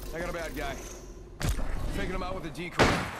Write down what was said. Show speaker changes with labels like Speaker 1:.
Speaker 1: I got a bad guy. Taking him out with a decoy.